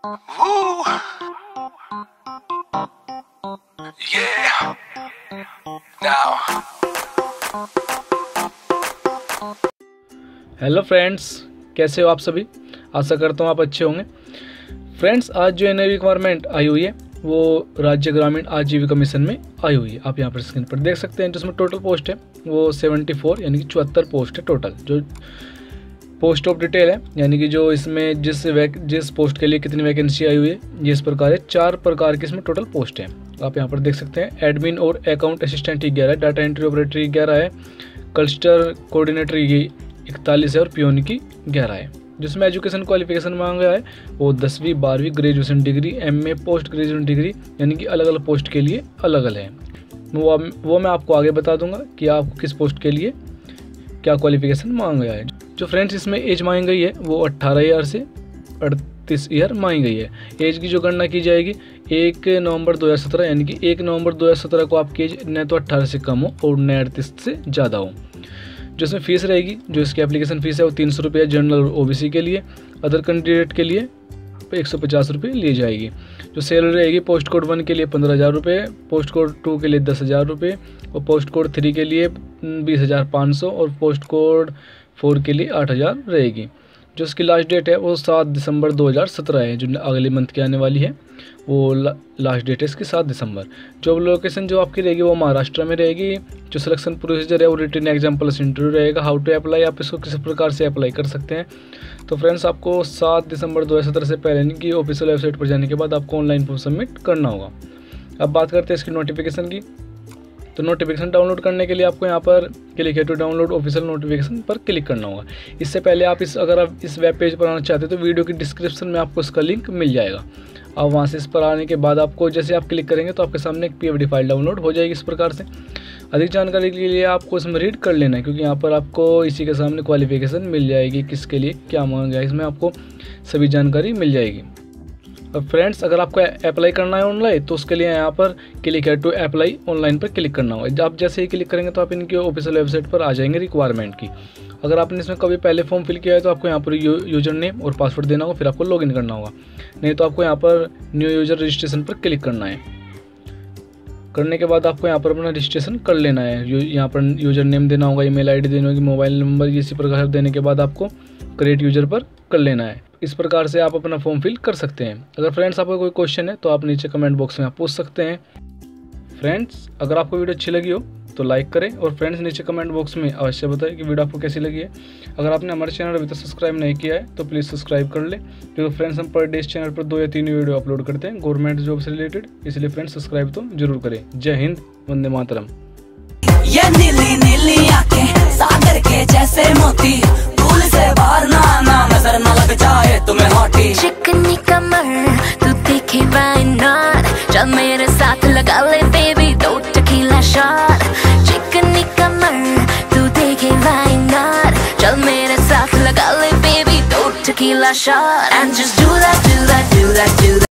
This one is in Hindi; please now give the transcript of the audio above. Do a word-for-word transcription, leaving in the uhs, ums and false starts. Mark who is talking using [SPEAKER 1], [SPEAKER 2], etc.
[SPEAKER 1] Woo. Yeah. Now.
[SPEAKER 2] Hello friends, कैसे हो आप सभी। आशा करता हूँ आप अच्छे होंगे। फ्रेंड्स, आज जो नई रिक्वायरमेंट आई हुई है वो राज्य ग्रामीण आजीविका मिशन में आई हुई है। आप यहाँ पर स्क्रीन पर देख सकते हैं। जिसमें टोटल पोस्ट है वो चौहत्तर यानी कि चौहत्तर पोस्ट है टोटल। जो पोस्ट ऑफ डिटेल है यानी कि जो इसमें जिस वैक जिस पोस्ट के लिए कितनी वैकेंसी आई हुई है ये इस प्रकार है। चार प्रकार की इसमें टोटल पोस्ट है। आप यहाँ पर देख सकते हैं। एडमिन और अकाउंट असिस्टेंट ग्यारह है, डाटा एंट्री ऑपरेटर ग्यारह है, क्लस्टर कोऑर्डिनेटर ये इकतालीस है और पियोन की ग्यारह है। जिसमें एजुकेशन क्वालिफिकेशन मांगा है वो दसवीं बारहवीं graduation degree, MA, post graduation degree यानी कि अलग अलग पोस्ट के लिए अलग अलग है। वो वो मैं आपको आगे बता दूंगा कि आपको किस पोस्ट के लिए क्या क्वालिफिकेशन मांगा गया है। जो फ्रेंड्स इसमें एज मांगी गई है वो अट्ठारह ईयर से अड़तीस ईयर मांगी गई है। एज की जो गणना की जाएगी एक नवंबर दो हज़ार सत्रह यानी कि एक नवंबर दो हज़ार सत्रह को आपकी एज न तो अट्ठारह से कम हो और न अड़तीस से ज़्यादा हो। जो इसमें फीस रहेगी, जो इसकी एप्लीकेशन फीस है वो तीन सौ रुपये जनरल और ओबीसी के लिए, अदर कैंडिडेट के लिए एक सौ पचास रुपये ली जाएगी। जो सैलरी रहेगी पोस्ट कोड वन के लिए पंद्रह हज़ार रुपये, पोस्ट कोड टू के लिए दस हज़ार रुपये और पोस्ट कोड थ्री के लिए बीस हज़ार पाँच सौ और पोस्ट कोड फोर के लिए आठ हज़ार रहेगी। जो इसकी लास्ट डेट है वो सात दिसंबर दो हज़ार सत्रह है। जो अगले मंथ की आने वाली है वो ला, लास्ट डेट है इसकी सात दिसंबर। जॉब लोकेशन जो आपकी रहेगी वो महाराष्ट्र में रहेगी। जो सिलेक्शन प्रोसीजर है वो रिटन एग्जाम प्लस इंटरव्यू रहेगा। हाउ टू अप्लाई, आप इसको किस प्रकार से अप्लाई कर सकते हैं। तो फ्रेंड्स, आपको सात दिसंबर दो हज़ार सत्रह से पहले यानी कि ऑफिशियल वेबसाइट पर जाने के बाद आपको ऑनलाइन फॉर्म सबमिट करना होगा। अब बात करते हैं इसकी नोटिफिकेशन की। तो नोटिफिकेशन डाउनलोड करने के लिए आपको यहाँ पर click here to download official notification पर क्लिक करना होगा। इससे पहले आप इस अगर आप इस वेब पेज पर आना चाहते हैं तो वीडियो की डिस्क्रिप्शन में आपको इसका लिंक मिल जाएगा। अब वहाँ से इस पर आने के बाद आपको जैसे आप क्लिक करेंगे तो आपके सामने एक पीएफडी फाइल डाउनलोड हो जाएगी इस प्रकार से। अधिक जानकारी के लिए आपको इसमें रीड कर लेना है क्योंकि यहाँ पर आपको इसी के सामने क्वालिफिकेशन मिल जाएगी, किसके लिए क्या मांगा गया इसमें आपको सभी जानकारी मिल जाएगी। अब फ्रेंड्स, अगर आपको अप्लाई करना है ऑनलाइन तो उसके लिए यहाँ पर click here to apply online पर क्लिक करना होगा। आप जैसे ही क्लिक करेंगे तो आप इनकी ऑफिशियल वेबसाइट पर आ जाएंगे रिक्वायरमेंट की। अगर आपने इसमें कभी पहले फॉर्म फिल किया है तो आपको यहाँ पर यू, यूजर नेम और पासवर्ड देना होगा, फिर आपको लॉगिन करना होगा। नहीं तो आपको यहाँ पर न्यू यूजर रजिस्ट्रेशन पर क्लिक करना है। करने के बाद आपको यहाँ पर अपना रजिस्ट्रेशन कर लेना है। यहाँ पर यूजर नेम देना होगा, ईमेल आईडी देनी होगी, मोबाइल नंबर, इसी प्रकार देने के बाद आपको क्रिएट यूजर पर कर लेना है। इस प्रकार से आप अपना फॉर्म फिल कर सकते हैं। अगर फ्रेंड्स आपका कोई क्वेश्चन है तो आप नीचे कमेंट बॉक्स में आप पूछ सकते हैं। फ्रेंड्स, अगर आपको वीडियो अच्छी लगी हो तो लाइक करें और फ्रेंड्स नीचे कमेंट बॉक्स में अवश्य बताएं कि वीडियो आपको कैसी लगी है। अगर आपने हमारे चैनल अभी तक सब्सक्राइब नहीं किया है तो प्लीज़ सब्सक्राइब कर ले, क्योंकि फ्रेंड्स हम पर डे इस चैनल पर दो या तीन वीडियो अपलोड करते हैं गवर्नमेंट जॉब से रिलेटेड। इसलिए फ्रेंड्स सब्सक्राइब तो जरूर करें। जय हिंद, वंदे मातरम।
[SPEAKER 3] ये नीली नीली आंखें सागर के जैसे मोती, भूल से बाहर ना आना, नजर न लग जाए तुम्हें हॉटी।
[SPEAKER 4] चिकनी कमर तू देखे why not, चल मेरे साथ लगा ले बेबी दो टकीला शॉट। चिकनी कमर तू देखे why not, चल मेरे साथ लगा ले बेबी दो tequila shot. And just do that, do that, do that, do that.